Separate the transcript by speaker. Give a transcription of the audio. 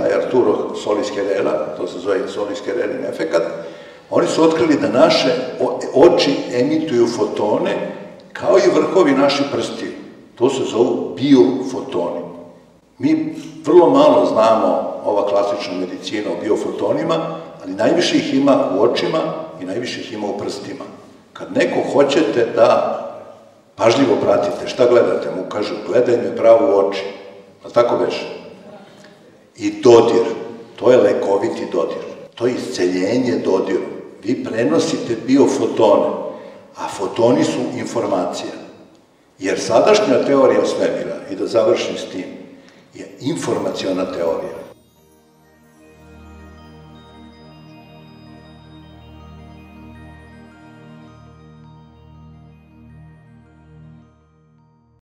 Speaker 1: taj Arturo Solis-Herrera, to se zove Solis-Herrerin efekat, oni su otkrili da naše oči emituju fotone kao i vrhovi naši prsti. To se zovu biofotoni. Mi vrlo malo znamo ova klasična medicina o biofotonima, ali najviše ih ima u očima i najviše ih ima u prstima. Kad neko hoćete da pažljivo pratite, šta gledate, mu kažu, gledaj me pravo u oči. A tako beše? I dodir, to je lekoviti dodir. To je isceljenje dodirom. Vi prenosite biofotone, a fotoni su informacija. Jer sadašnja teorija svemira, i da završim s tim, je informaciona teorija.